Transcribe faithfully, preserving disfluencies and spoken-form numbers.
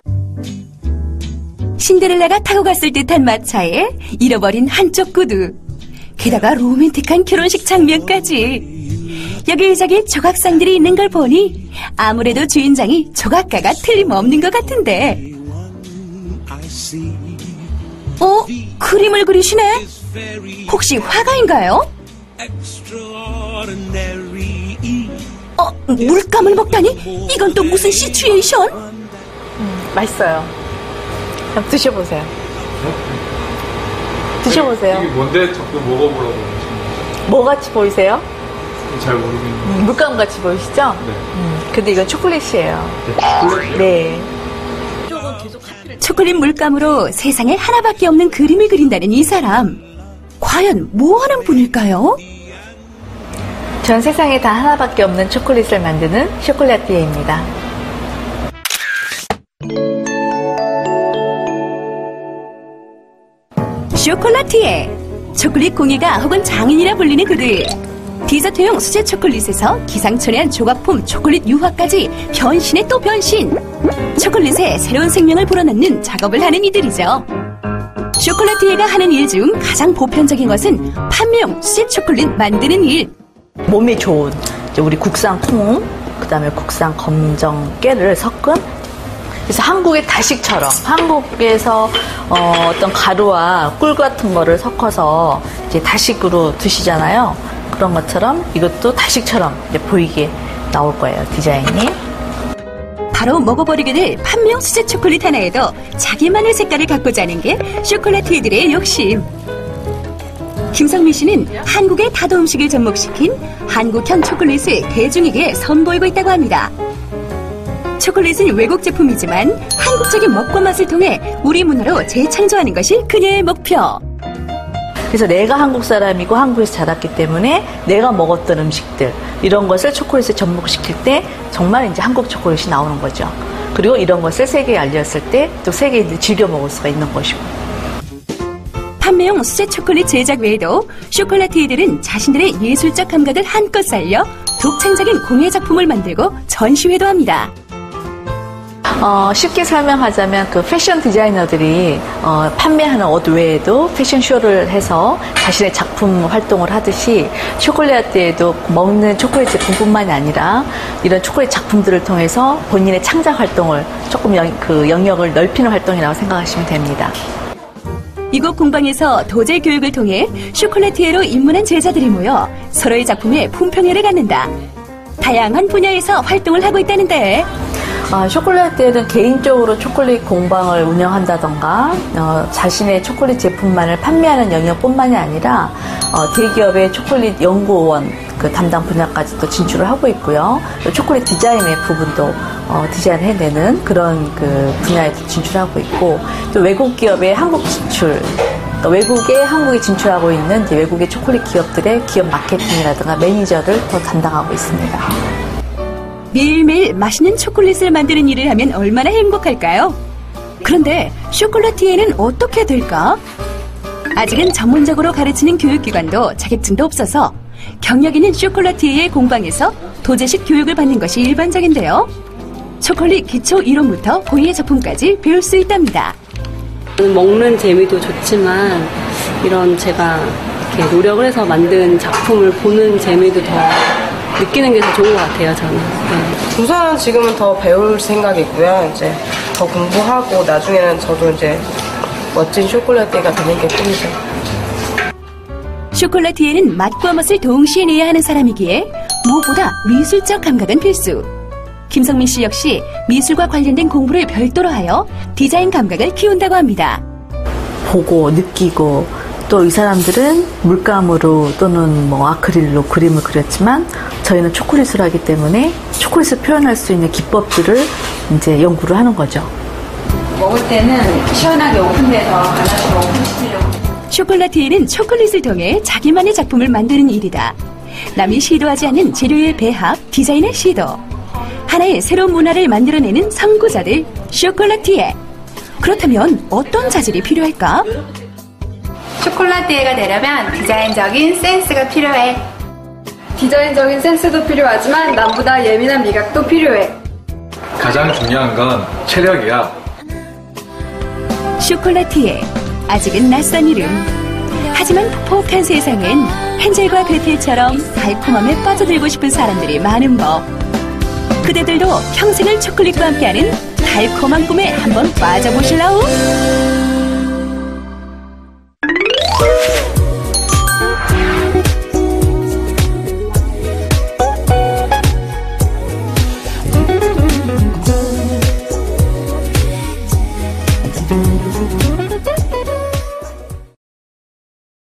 신데렐라가 타고 갔을 듯한 마차에 잃어버린 한쪽 구두, 게다가 로맨틱한 결혼식 장면까지. 여기저기 조각상들이 있는 걸 보니 아무래도 주인장이 조각가가 틀림없는 것 같은데. 어? 그림을 그리시네? 혹시 화가인가요? 어? 물감을 먹다니? 이건 또 무슨 시츄에이션? 음, 맛있어요. 한번 드셔보세요. 드셔보세요. 이게 뭔데 자꾸 먹어보라고. 뭐같이 보이세요? 잘 모르겠는데. 음, 물감같이 보이시죠? 네. 음, 근데 이건 초콜릿이에요. 초콜릿이요? 네. 초콜릿 물감으로 세상에 하나밖에 없는 그림을 그린다는 이 사람. 과연 뭐하는 분일까요? 전 세상에 다 하나밖에 없는 초콜릿을 만드는 쇼콜라티에입니다. 쇼콜라티에, 초콜릿 공예가 혹은 장인이라 불리는 그들. 디저트용 수제 초콜릿에서 기상천외한 조각품 초콜릿 유화까지 변신에 또 변신. 초콜릿에 새로운 생명을 불어넣는 작업을 하는 이들이죠. 쇼콜라티에가 하는 일 중 가장 보편적인 것은 판매용 수제 초콜릿 만드는 일. 몸에 좋은 우리 국산 콩, 그 다음에 국산 검정 깨를 섞은, 그래서 한국의 다식처럼 한국에서 어, 어떤 가루와 꿀 같은 거를 섞어서 이제 다식으로 드시잖아요. 그런 것처럼 이것도 다식처럼 이제 보이게 나올 거예요, 디자인이. 바로 먹어버리게 될 판매용 수제 초콜릿 하나에도 자기만의 색깔을 갖고자 하는 게 쇼콜라티에들의 욕심. 김성민 씨는 한국의 다도 음식을 접목시킨 한국형 초콜릿을 대중에게 선보이고 있다고 합니다. 초콜릿은 외국 제품이지만 한국적인 먹과 맛을 통해 우리 문화로 재창조하는 것이 그녀의 목표. 그래서 내가 한국 사람이고 한국에서 자랐기 때문에 내가 먹었던 음식들, 이런 것을 초콜릿에 접목시킬 때 정말 이제 한국 초콜릿이 나오는 거죠. 그리고 이런 것을 세계에 알렸을 때 또 세계인들이 즐겨 먹을 수가 있는 것이고. 판매용 수제 초콜릿 제작 외에도 쇼콜라티에들은 자신들의 예술적 감각을 한껏 살려 독창적인 공예 작품을 만들고 전시회도 합니다. 어, 쉽게 설명하자면 그 패션 디자이너들이 어, 판매하는 옷 외에도 패션쇼를 해서 자신의 작품 활동을 하듯이 쇼콜라티에도 먹는 초콜릿 제품뿐만이 아니라 이런 초콜릿 작품들을 통해서 본인의 창작 활동을 조금 영, 그 영역을 넓히는 활동이라고 생각하시면 됩니다. 이곳 공방에서 도제 교육을 통해 쇼콜라티에로 입문한 제자들이 모여 서로의 작품에 품평회를 갖는다. 다양한 분야에서 활동을 하고 있다는데. 어, 쇼콜라티에는 개인적으로 초콜릿 공방을 운영한다던가 어, 자신의 초콜릿 제품만을 판매하는 영역뿐만이 아니라 어, 대기업의 초콜릿 연구원 그 담당 분야까지도 진출을 하고 있고요. 또 초콜릿 디자인의 부분도 어, 디자인해내는 그런 그 분야에도 진출하고 있고, 또 외국 기업의 한국 진출, 또 외국에 한국에 진출하고 있는 이제 외국의 초콜릿 기업들의 기업 마케팅이라든가 매니저를 더 담당하고 있습니다. 매일매일 맛있는 초콜릿을 만드는 일을 하면 얼마나 행복할까요? 그런데 쇼콜라티에는 어떻게 될까? 아직은 전문적으로 가르치는 교육기관도 자격증도 없어서 경력 있는 쇼콜라티에의 공방에서 도제식 교육을 받는 것이 일반적인데요. 초콜릿 기초 이론부터 공예 작품까지 배울 수 있답니다. 먹는 재미도 좋지만 이런 제가 이렇게 노력을 해서 만든 작품을 보는 재미도 더 느끼는 게 더 좋은 것 같아요, 저는. 네. 우선 지금은 더 배울 생각이고요. 이제 더 공부하고 나중에는 저도 이제 멋진 쇼콜라티에가 되는 게 꿈이죠. 쇼콜라티에는 맛과 멋을 동시에 내야 하는 사람이기에 무엇보다 미술적 감각은 필수. 김성민 씨 역시 미술과 관련된 공부를 별도로 하여 디자인 감각을 키운다고 합니다. 보고 느끼고, 또 이 사람들은 물감으로 또는 뭐 아크릴로 그림을 그렸지만 저희는 초콜릿을 하기 때문에 초콜릿을 표현할 수 있는 기법들을 이제 연구를 하는 거죠. 먹을 때는 시원하게 오픈돼서 갈라서 오픈시키려고. 쇼콜라티에는 초콜릿을 통해 자기만의 작품을 만드는 일이다. 남이 시도하지 않은 재료의 배합, 디자인의 시도. 하나의 새로운 문화를 만들어내는 선구자들, 쇼콜라티에. 그렇다면 어떤 자질이 필요할까? 쇼콜라티에가 되려면 디자인적인 센스가 필요해. 디자인적인 센스도 필요하지만 남보다 예민한 미각도 필요해. 가장 중요한 건 체력이야. 쇼콜라티에 아직은 낯선 이름. 하지만 폭폭한 세상엔 헨젤과 그레텔처럼 달콤함에 빠져들고 싶은 사람들이 많은 법. 그대들도 평생을 초콜릿과 함께하는 달콤한 꿈에 한번 빠져보실라우?